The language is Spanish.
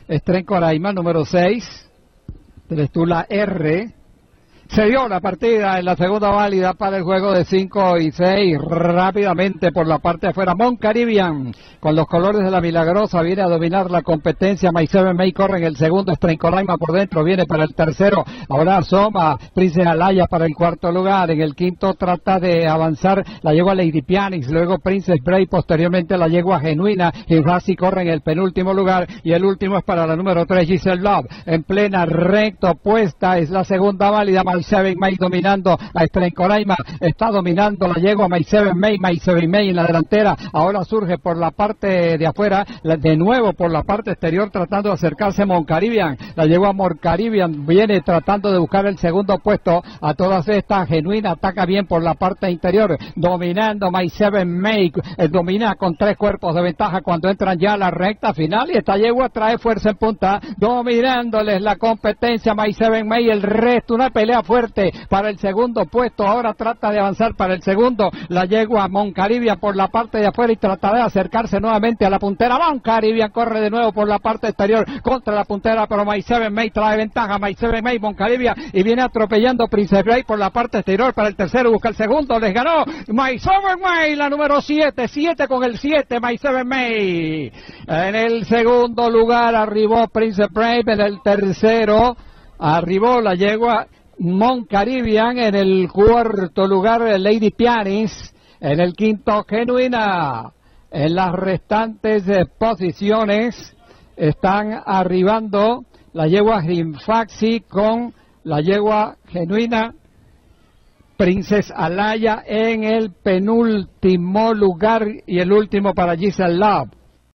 Stren Coraima, número 6, Telestula R. Se dio la partida en la segunda válida para el juego de 5 y 6. Rápidamente por la parte de afuera, Mon Caribbean con los colores de la Milagrosa viene a dominar la competencia. My Seven May corre en el segundo, Stren Coraima por dentro, viene para el tercero. Ahora asoma Princess Alaya para el cuarto lugar. En el quinto trata de avanzar la yegua Lady Pianix, luego Princess Brave, posteriormente la yegua Genuina. Y Rassi corre en el penúltimo lugar y el último es para la número 3, Giselle Love. En plena recta opuesta es la segunda válida. My Seven May dominando a Stren Coraima, está dominando la yegua My Seven May en la delantera. Ahora surge por la parte de afuera, de nuevo por la parte exterior tratando de acercarse Mon Caribbean. La yegua Mon Caribbean viene tratando de buscar el segundo puesto. A todas estas, Genuina ataca bien por la parte interior, dominando My Seven May, domina con 3 cuerpos de ventaja cuando entran ya a la recta final, y esta yegua trae fuerza en punta, dominándoles la competencia My Seven May. El resto, una pelea fuerte para el segundo puesto. Ahora trata de avanzar para el segundo la yegua Mon Caribbean por la parte de afuera y trata de acercarse nuevamente a la puntera. Mon Caribbean corre de nuevo por la parte exterior contra la puntera, pero My Seven May trae ventaja. My Seven May, Mon Caribbean, y viene atropellando Princess Brave por la parte exterior para el tercero, busca el segundo, les ganó My Seven May, la número 7 con el 7, My Seven May. En el segundo lugar arribó Princess Brave, en el tercero arribó la yegua Mon Caribbean, en el cuarto lugar Lady Pianix, en el quinto Genuina. En las restantes posiciones están arribando la yegua Grimfaxi con la yegua Genuina. Princess Alaya en el penúltimo lugar y el último para Giselle Love.